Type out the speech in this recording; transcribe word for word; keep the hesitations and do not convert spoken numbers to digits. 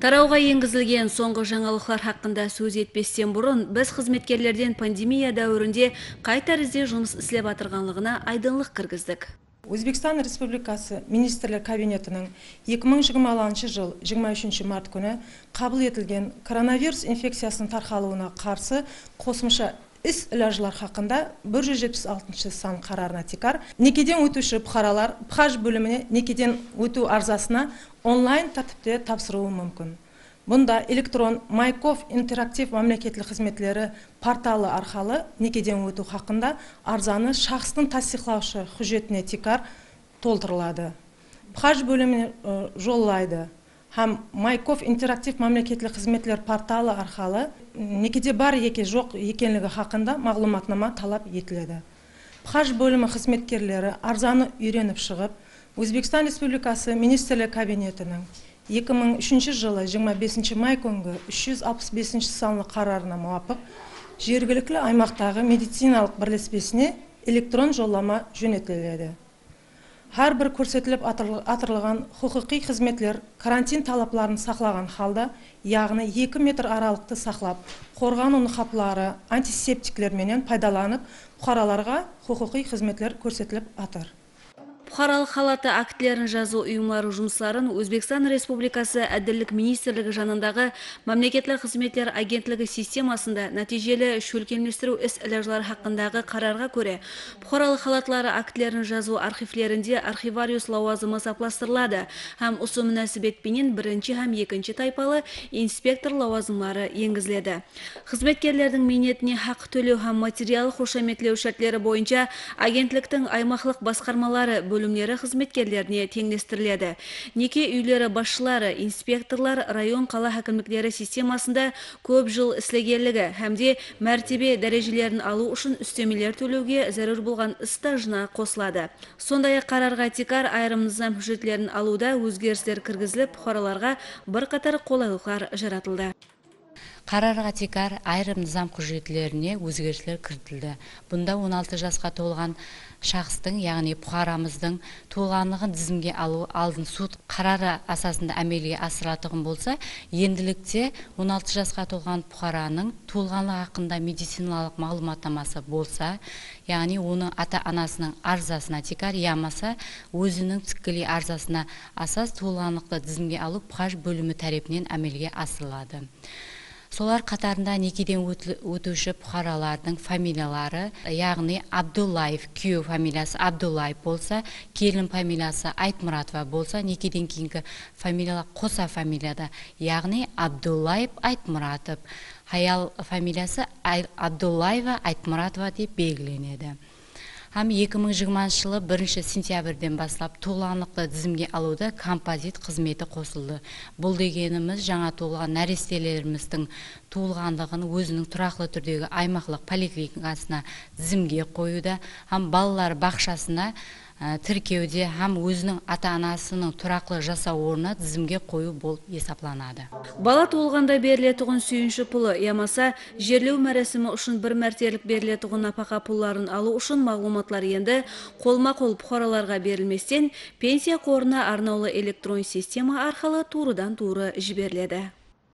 Тарауға енгізілген соңғы жаңалықтар хақында сөз етпестен бұрын, біз қызметкерлерден пандемия дәуірінде қай тәрізде жұмыс істеп атырғанлығына айдынлық кіргіздік. Өзбекстан Республикасы Министрлер Кабинетінің екі мың жиырмасыншы жыл жиырма үшінші март күні қабыл етілген коронавирус инфекциясының тарқалуына қарсы қосымша іс ілажылар хақында бір жүз жетпіс алтыншы сан қарарына текар некеден өтуші бұқаралар пхаж бөліміне некеден өту арзасына онлайн тәртіпте тапсыруы мүмкін. Бұнда электрон Майков интерактив мемлекеттік қызметлері порталы арқылы некеден өту хақында арзаны шақстың тасдиқлаушы құжетіне текар толтырылады. Пхаж бөліміне жоллайды. Хам Майков интерактив мемлекеттік қызметлер порталы арқылы некеде бар еке жоқ екенлігі хақында мағлұматнама талап етіледі. Пхаж бөлімі қызметкерлері арзаны үйреніп шығып, Өзбекстан Республикасы Министрлер Кабинетінің екі мың үшінші жылы жиырма бесінші май күнгі үш жүз алпыс бесінші санлы қарарына муафық жергілікті аймақтағы медициналық бірлеспесіне электрон жоллама жөнелтіледі. Har bir көрсетіліп атырылған құқықи қызметлер карантин талапларын сақлаған халда, яғни екі метр аралықты сақлап, қорған ұны қаплары, антисептиклерменен пайдаланып, бұқараларға құқықи қызметлер көрсетіліп атыр. Бұқаралық халаты актілерін жазу ұйымлары жұмысларын Өзбекстан Республикасы Әділдік Министрлігі жанындағы мемлекеттік қызметтер агентлігі системасында нәтижелі шөлкелместіру іс ілажылар хақындағы қарарға көре, бұқаралық халатлары актілерін жазу архивлерінде архивариус лауазымы сапластырылады, һәм осы мүнәсібетпенен бірінші һәм екінші тайпалы инспектор лауазымлары енгізіледі. Қызметкерлердің минетіне хақ төлеу һәм материал қошаметлеу шартлары бойынша агентліктің аймақлық басқармалары бөлімлері қызметкерлеріне теңдестіріледі. Неке үйлері басшылары, инспекторлар район қала әкімдіктері системасында көп жыл іслегерлігі һәмде мәртебе дәрежелерін алу үшін үстемелер төлеуге зәрүр болған стажына қосылады. Сондай-ақ қарарға текар айрым низам хүжетлерін алуда өзгерістер кіргізіліп, бұқараларға бір қатар қолайлықтар жаратылды. Қарарға текар айрым низам құжетлеріне өзгерістер кіртілді. Бұнда он алты жасқа толған шақстың, яғни бұқарамыздың толғанлығын тізімге алу алдын суд қарары асасында әмелге асыратығын болса, енділікте он алты жасқа толған бұқараның толғанлығы хақында медициналық мағлұматтамасы болса, яғни оны ата-анасының арзасына текар, ямаса өзінің тікелей арзасына асас толғанлықты тізімге алу пхаж бөлімі тарапынан әмелге асырылады. Солар қатарында некеден өтуші бұқаралардың фамилиялары, яғни Абдуллаев, күйеу фамилиясы Абдуллаев болса, келін фамилиясы Айтмұратова болса, некеден кейінгі фамилиялар қоса фамилияда, яғни Абдуллаев, Айтмұратов, аял фамилиясы Абдуллаева, Айтмұратова деп белгіленеді. Һәм екі мың жиырмасыншы жылы бірінші сентябрьден бастап толғанлықты тізімге алуда композит қызметі қосылды. Бұл дегеніміз жаңа туылған нәрестелеріміздің туылғандығын өзінің тұрақлы түрдегі аймақлық поликлиникасына тізімге қоюда, һәм балалар бақшасына тіркеуде, һәм өзінің ата-анасының тұрақлы жасау орнына тізімге қою болып есапланады. Бала туылғанда берілетұғын сүйінші пұлы, ямаса жерлеу мәрәсімі үшін бір мәртелік берілетұғын напақа пұлларын алу үшін мағлұматлар енді қолма-қол бұқараларға берілместен пенсия қорына арнаулы электрон система арқылы турыдан туры жіберіледі.